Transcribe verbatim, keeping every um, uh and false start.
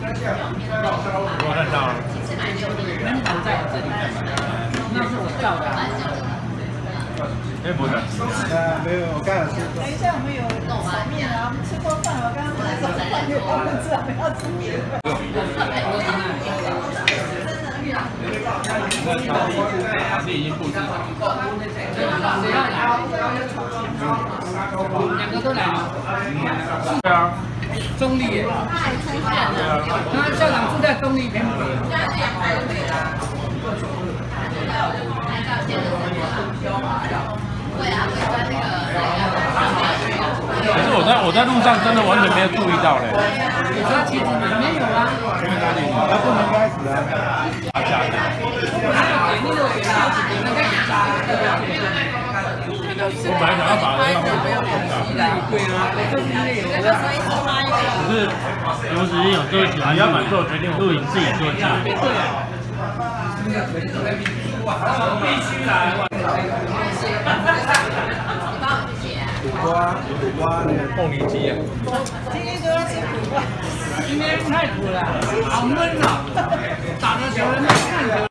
我看到了， 门口在我这里，那是我照的。 哎，不是。 啊，没有，我刚才吃过。 等一下，我们有炒面啊，我们吃过饭，我刚刚不是说饭给他们吃，我们要吃别的。 他是已经布置好了。 谁要来？两个都来了。 对啊。 中立耶。他校长住在中立边。 可是我在我在路上真的完全没有注意到嘞。 他其实没有啊。 他不能开始啊。 他假的。我本来想要把那个对啊， 可是有时间有做起来，要买做决定录影自己做起来。 必须来。 苦瓜，苦瓜那个凤梨鸡啊。 今天都要吃苦瓜。 今天太苦了，好闷啊，打的球人看球。